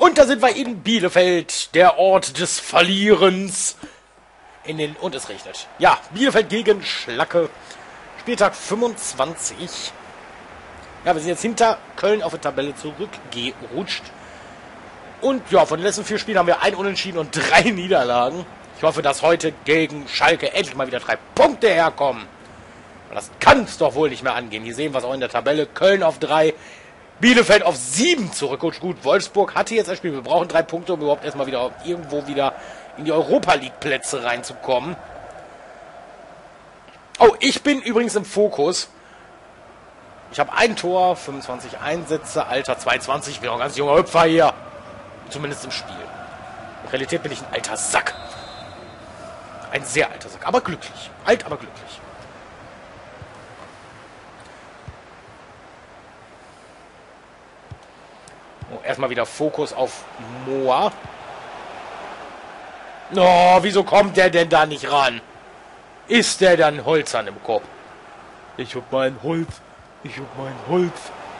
Und da sind wir in Bielefeld, der Ort des Verlierens. Und es regnet. Ja, Bielefeld gegen Schlacke. Spieltag 25. Ja, wir sind jetzt hinter Köln auf der Tabelle zurückgerutscht. Und ja, von den letzten 4 Spielen haben wir 1 Unentschieden und 3 Niederlagen. Ich hoffe, dass heute gegen Schalke endlich mal wieder 3 Punkte herkommen. Das kann es doch wohl nicht mehr angehen. Hier sehen wir es auch in der Tabelle. Köln auf 3, Bielefeld auf 7 zurückrutscht. Gut, Wolfsburg hatte jetzt ein Spiel. Wir brauchen 3 Punkte, um überhaupt erstmal wieder irgendwo wieder in die Europa-League-Plätze reinzukommen. Oh, ich bin übrigens im Fokus. Ich habe ein Tor, 25 Einsätze, Alter 22. Ich bin auch ein ganz junger Hüpfer hier. Zumindest im Spiel. In Realität bin ich ein alter Sack. Ein sehr alter Sack, aber glücklich. Alt, aber glücklich. Oh, erstmal wieder Fokus auf Moa. Oh, wieso kommt der denn da nicht ran? Ist der dann Holzern im Kopf? Ich hab mein Holz. Ich hab mein Holz.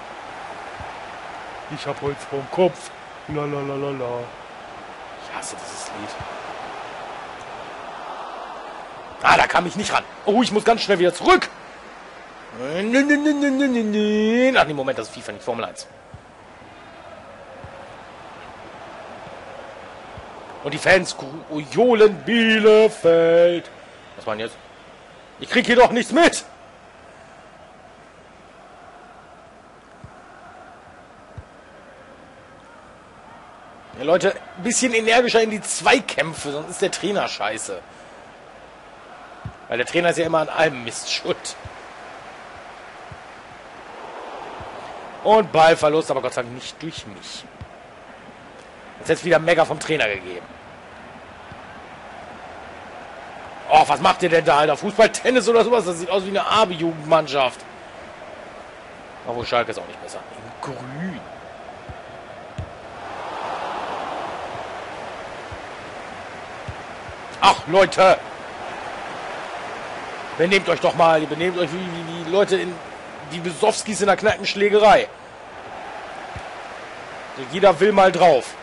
Ich hab Holz vorm Kopf. Lalalala. Ich hasse dieses Lied. Ah, da kam ich nicht ran. Oh, ich muss ganz schnell wieder zurück. Ach nee, Moment, das ist FIFA, nicht Formel 1. Und die Fans johlen Bielefeld. Was war denn jetzt? Ich krieg hier doch nichts mit. Ja, Leute, ein bisschen energischer in die Zweikämpfe, sonst ist der Trainer scheiße. Weil der Trainer ist ja immer an allem Mist schuld. Und Ballverlust, aber Gott sei Dank nicht durch mich. Jetzt hätte es wieder Mega vom Trainer gegeben. Oh, was macht ihr denn da, Alter? Fußball, Tennis oder sowas? Das sieht aus wie eine AB-Jugendmannschaft. Obwohl Schalke ist auch nicht besser. In grün. Ach, Leute! Benehmt euch doch mal. Ihr benehmt euch wie die Leute in die Besowskis in der Kneipenschlägerei. Also jeder will mal drauf.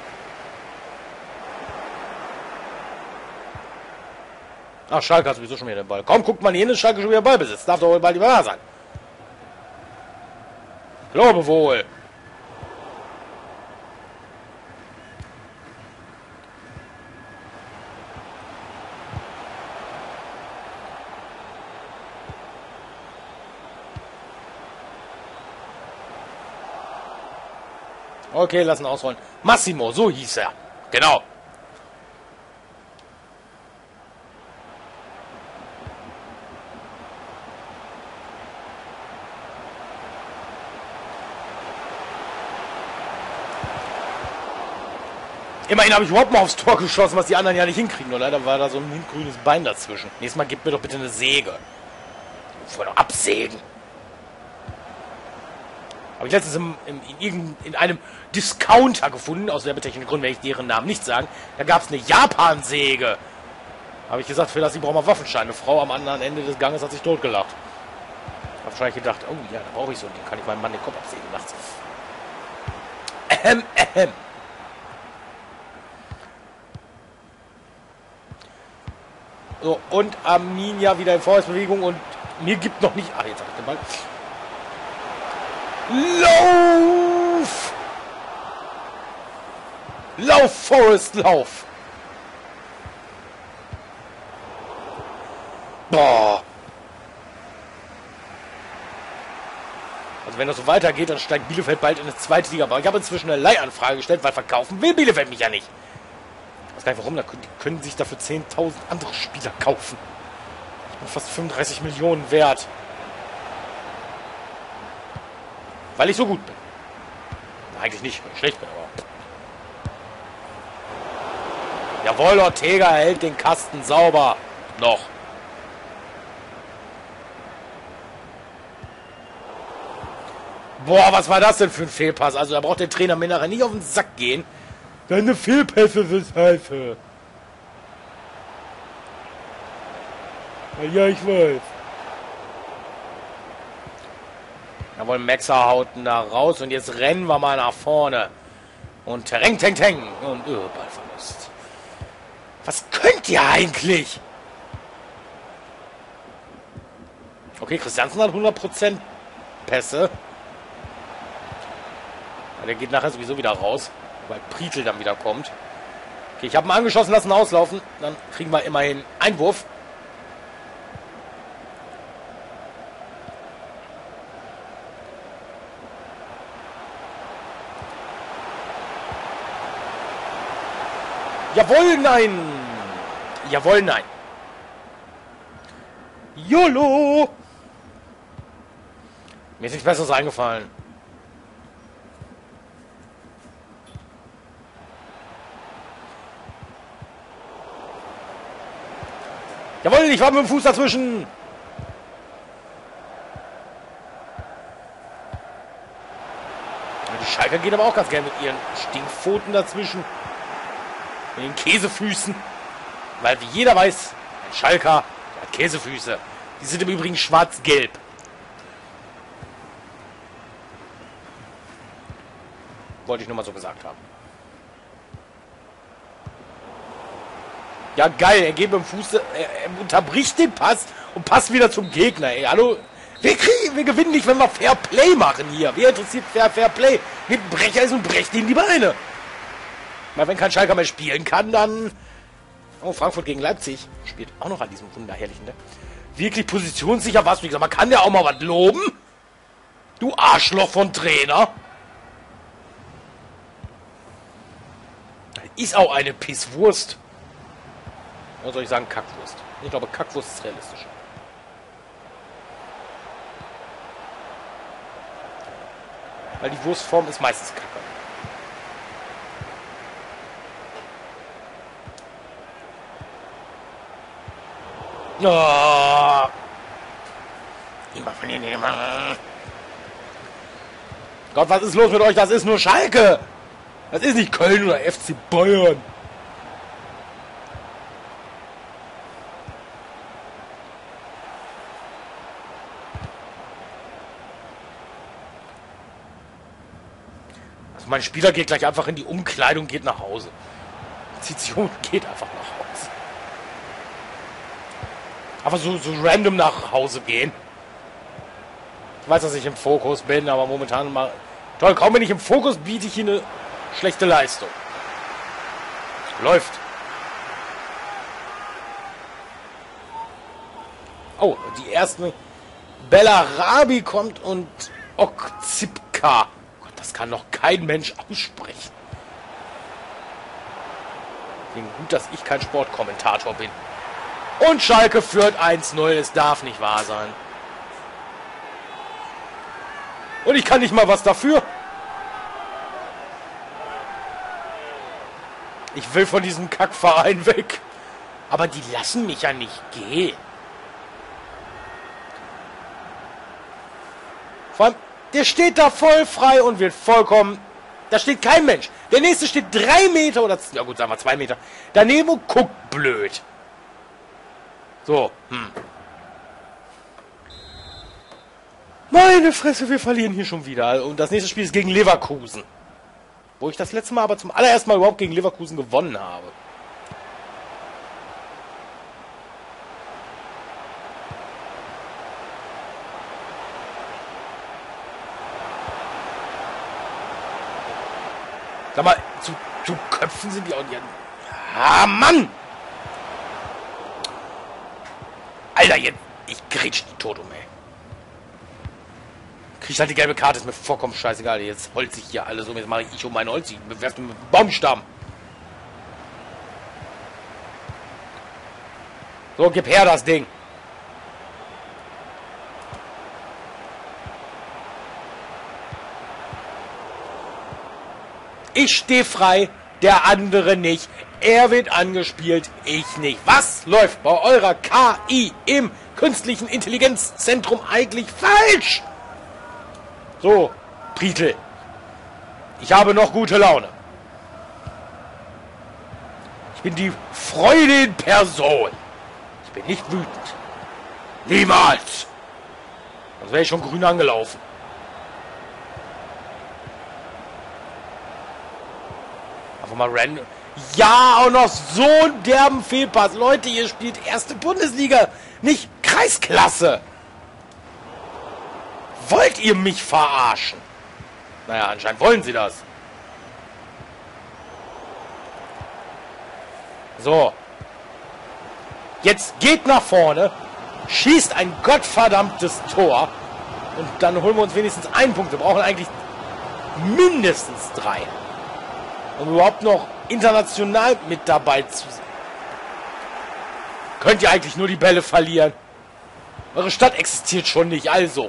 Ach, Schalke hat sowieso schon wieder den Ball. Komm, guckt mal hier hin, ist Schalke schon wieder Ballbesitz. Darf doch wohl bald wahr sein. Glaube wohl. Okay, lassen ausrollen. Massimo, so hieß er. Genau. Immerhin habe ich überhaupt mal aufs Tor geschossen, was die anderen ja nicht hinkriegen. Nur leider war da so ein grünes Bein dazwischen. Nächstes Mal gib mir doch bitte eine Säge. Ich wollte doch absägen. Habe ich letztens in einem Discounter gefunden, aus werbetechnischen Gründen werde ich deren Namen nicht sagen. Da gab es eine Japan-Säge. Habe ich gesagt, für das ich brauche mal Waffenschein. Eine Frau am anderen Ende des Ganges hat sich totgelacht. Habe wahrscheinlich gedacht, oh ja, da brauche ich so ein Ding. Kann ich meinem Mann den Kopf absägen nachts. So, und Arminia wieder in Vorwärtsbewegung und mir gibt noch nicht... Ah, jetzt habe ich den Ball. Lauf! Lauf, Forrest, lauf! Boah! Also wenn das so weitergeht, dann steigt Bielefeld bald in die 2. Liga. Aber ich habe inzwischen eine Leihanfrage gestellt, weil verkaufen will Bielefeld mich ja nicht. Ich weiß gar nicht warum, die können sich dafür 10.000 andere Spieler kaufen. Ich bin fast 35 Millionen wert. Weil ich so gut bin. Eigentlich nicht, weil ich schlecht bin, aber... Jawohl, Ortega hält den Kasten sauber. Noch. Boah, was war das denn für ein Fehlpass? Also da braucht der Trainer mir nachher nicht auf den Sack gehen. Deine Fehlpässe sind scheiße. Ja, ich weiß. Jawohl, Maxer haut ihn da raus und jetzt rennen wir mal nach vorne. Und Tereng, Teng, Teng. Und Ballverlust. Was könnt ihr eigentlich? Okay, Christiansen hat 100% Pässe. Ja, der geht nachher sowieso wieder raus, weil Prietl dann wieder kommt. Okay, ich habe ihn angeschossen lassen, auslaufen. Dann kriegen wir immerhin Einwurf. Jawohl, nein! Jawohl, nein! YOLO! Mir ist nichts Besseres eingefallen. Jawohl, ich war mit dem Fuß dazwischen! Die Schalker gehen aber auch ganz gerne mit ihren Stinkpfoten dazwischen. Mit den Käsefüßen. Weil, wie jeder weiß, ein Schalker hat Käsefüße. Die sind im Übrigen schwarz-gelb. Wollte ich nur mal so gesagt haben. Ja, geil. Er geht mit dem Fuß, er unterbricht den Pass und passt wieder zum Gegner. Ey, hallo? Wir gewinnen nicht, wenn wir Fair Play machen hier. Wer interessiert Fair Play? Nehmt Brecher ist und brecht ihm die Beine. Weil wenn kein Schalker mehr spielen kann, dann... Oh, Frankfurt gegen Leipzig. Spielt auch noch an diesem wunderherrlichen, ne? Wirklich positionssicher was. Wie gesagt, man kann ja auch mal was loben. Du Arschloch von Trainer. Ist auch eine Pisswurst. Oder soll ich sagen Kackwurst? Ich glaube, Kackwurst ist realistisch. Weil die Wurstform ist meistens Kacke. Oh. Immer von hier nehmen. Gott, was ist los mit euch? Das ist nur Schalke. Das ist nicht Köln oder FC Bayern. Also mein Spieler geht gleich einfach in die Umkleidung, geht nach Hause. Zieht sich um und geht einfach nach Hause. Einfach so random nach Hause gehen. Ich weiß, dass ich im Fokus bin, aber momentan mal... Toll, kaum bin ich im Fokus, biete ich Ihnen eine schlechte Leistung. Läuft. Oh, die ersten... Bellarabi kommt und Okzipka. Gott, das kann doch kein Mensch aussprechen. Deswegen gut, dass ich kein Sportkommentator bin. Und Schalke führt 1-0. Es darf nicht wahr sein. Und ich kann nicht mal was dafür. Ich will von diesem Kackverein weg. Aber die lassen mich ja nicht gehen. Vor allem, der steht da voll frei und wird vollkommen... Da steht kein Mensch. Der nächste steht 3 Meter oder... Ja gut, sagen wir 2 Meter. Daneben und guckt blöd. So, Meine Fresse, wir verlieren hier schon wieder. Und das nächste Spiel ist gegen Leverkusen. Wo ich das letzte Mal aber zum allerersten Mal überhaupt gegen Leverkusen gewonnen habe. Sag mal, zu Köpfen sind die auch nicht... Ah, Mann! Alter, jetzt... Ich grätsch die tot um, ey. Krieg halt die gelbe Karte, ist mir vollkommen scheißegal. Jetzt holz ich hier alles um. Jetzt mache ich um mein Holz. Ich bewerfe mit dem Baumstamm. So, gib her das Ding. Ich stehe frei, der andere nicht. Er wird angespielt, ich nicht. Was läuft bei eurer KI im künstlichen Intelligenzzentrum eigentlich falsch? So, Prietl. Ich habe noch gute Laune. Ich bin die Freude in Person. Ich bin nicht wütend. Niemals. Sonst wäre ich schon grün angelaufen. Einfach mal random. Ja, auch noch so einen derben Fehlpass. Leute, ihr spielt erste Bundesliga, nicht Kreisklasse. Wollt ihr mich verarschen? Naja, anscheinend wollen sie das. So. Jetzt geht nach vorne, schießt ein gottverdammtes Tor und dann holen wir uns wenigstens einen Punkt. Wir brauchen eigentlich mindestens 3. Um überhaupt noch international mit dabei zu sein. Könnt ihr eigentlich nur die Bälle verlieren? Eure Stadt existiert schon nicht, also.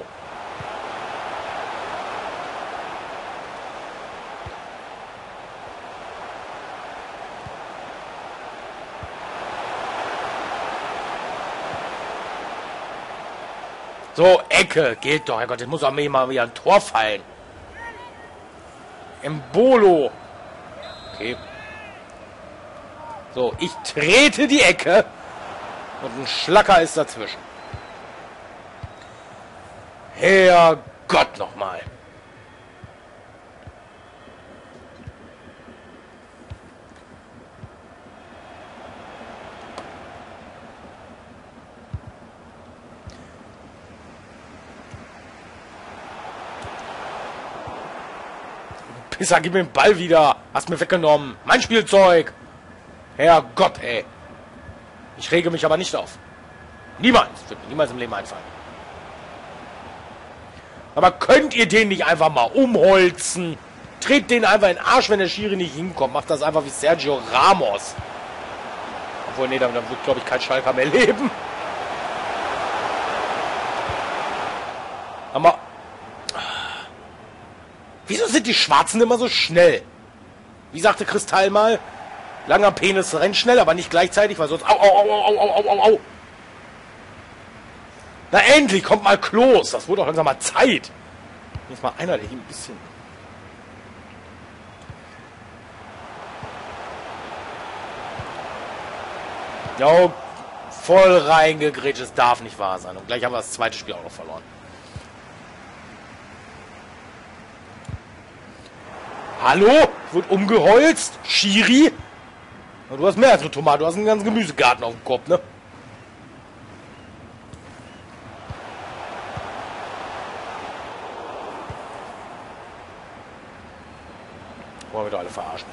So, Ecke. Geht doch. Herrgott, jetzt muss auch mir mal wieder ein Tor fallen. Embolo. Okay. So, ich trete die Ecke. Und ein Schlacker ist dazwischen. Herrgott nochmal. Pisser, gib mir den Ball wieder. Hast mir weggenommen. Mein Spielzeug. Herrgott, ey. Ich rege mich aber nicht auf. Niemals. Wird mir niemals im Leben einfallen. Aber könnt ihr den nicht einfach mal umholzen? Dreht den einfach in den Arsch, wenn der Schiri nicht hinkommt. Macht das einfach wie Sergio Ramos. Obwohl, nee, dann wird, glaube ich, kein Schalker mehr leben. Aber... Wieso sind die Schwarzen immer so schnell? Wie sagte Kristall mal, langer Penis rennt schnell, aber nicht gleichzeitig, weil sonst... Au, au, au, au, au, au, au, au. Na endlich, kommt mal Klos. Das wurde doch langsam mal Zeit. Jetzt mal einer, der hier ein bisschen... Ja, voll reingegrätscht. Es darf nicht wahr sein. Und gleich haben wir das zweite Spiel auch noch verloren. Hallo? Wird umgeholzt? Schiri? Du hast mehr als eine Tomate. Du hast einen ganzen Gemüsegarten auf dem Kopf, ne? Wollen wir doch alle verarschen.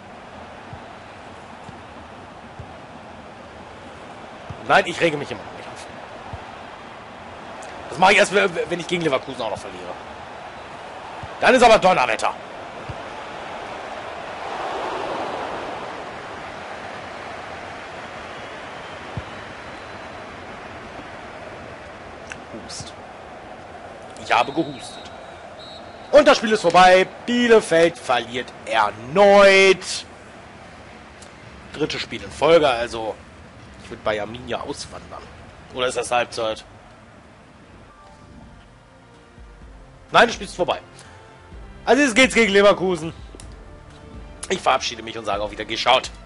Nein, ich rege mich immer noch nicht auf. Das mache ich erst, wenn ich gegen Leverkusen auch noch verliere. Dann ist aber Donnerwetter. Hust. Ich habe gehustet. Und das Spiel ist vorbei. Bielefeld verliert erneut. Drittes Spiel in Folge, also ich würde bei Arminia auswandern. Oder ist das Halbzeit? Nein, das Spiel ist vorbei. Also jetzt geht's gegen Leverkusen. Ich verabschiede mich und sage auch wieder geschaut.